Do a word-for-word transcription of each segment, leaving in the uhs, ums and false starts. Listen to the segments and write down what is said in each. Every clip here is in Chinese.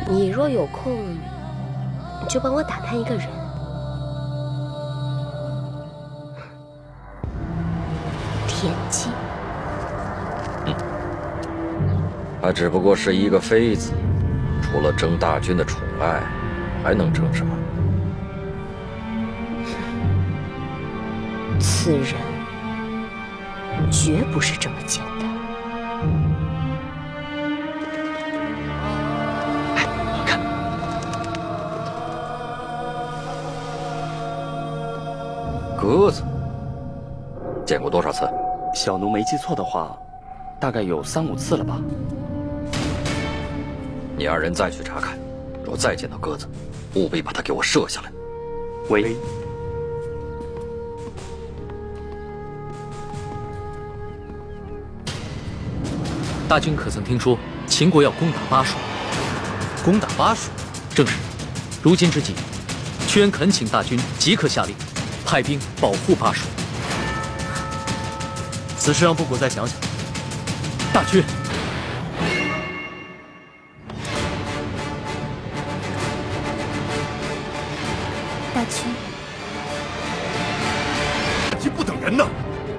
你若有空，就帮我打探一个人。田姬。 嗯，她只不过是一个妃子，除了争大军的宠爱，还能争什么？ 此人绝不是这么简单。 哎，看，鸽子，见过多少次？ 小奴没记错的话，大概有三五次了吧。 你二人再去查看，若再见到鸽子，务必把它给我射下来。 喂。 大军可曾听说秦国要攻打巴蜀？ 攻打巴蜀？ 正是。如今之计，屈原恳请大军即刻下令，派兵保护巴蜀。 此事让布谷再想想。 大军， 大军， 这不等人呢！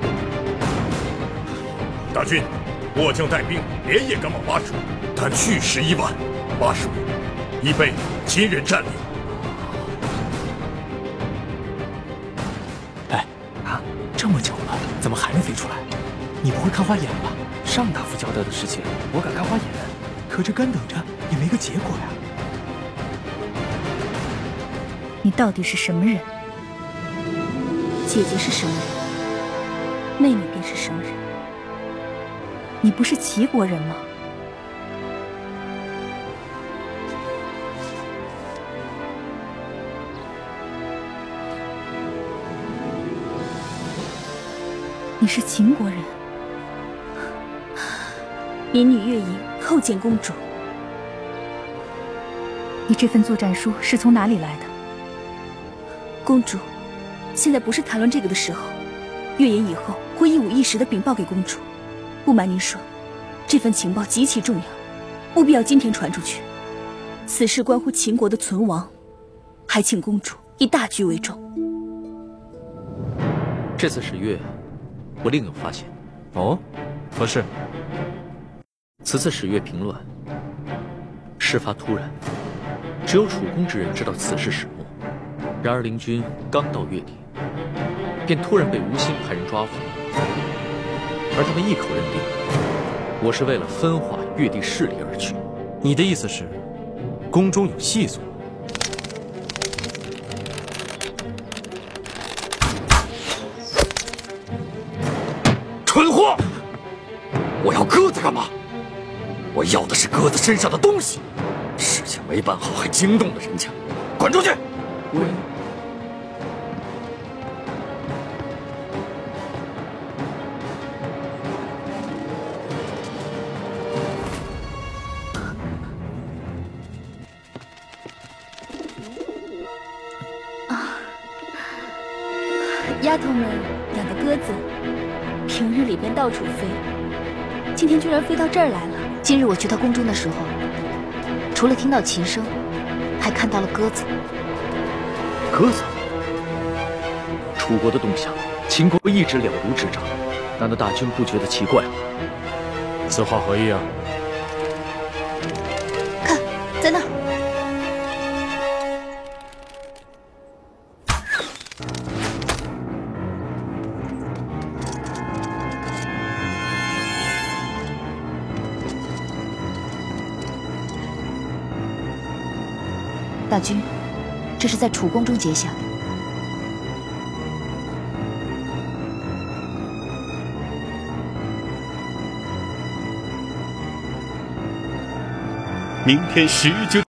大军。 末将带兵连夜赶往巴蜀，但去十一万，巴蜀已被秦人占领。 哎，啊，这么久了，怎么还没飞出来？你不会看花眼了吧？上大夫交代的事情，我敢看花眼，可这干等着也没个结果呀。 你到底是什么人？姐姐是什么人？妹妹便是什么人？ 你不是齐国人吗？你是秦国人。民女月莹叩见公主。你这份作战书是从哪里来的？公主，现在不是谈论这个的时候。月莹以后会一五一十的禀报给公主。 不瞒您说，这份情报极其重要，务必要今天传出去。此事关乎秦国的存亡，还请公主以大局为重。 这次使月，我另有发现。 哦，何事？ 此次使月平乱，事发突然，只有楚宫之人知道此事始末。然而灵军刚到月底，便突然被吴兴派人抓获。 而他们一口认定我是为了分化越地势力而去。 你的意思是，宫中有细作？ 蠢货！我要鸽子干嘛？我要的是鸽子身上的东西。事情没办好，还惊动了人家，滚出去！ 喂。 丫头们养的鸽子，平日里边到处飞，今天居然飞到这儿来了。 今日我去到宫中的时候，除了听到琴声，还看到了鸽子。 鸽子？楚国的动向，秦国一直了如指掌，难道大军不觉得奇怪吗？ 此话何意啊？ 看，在那儿。 大军，这是在楚宫中结下。 明天十九。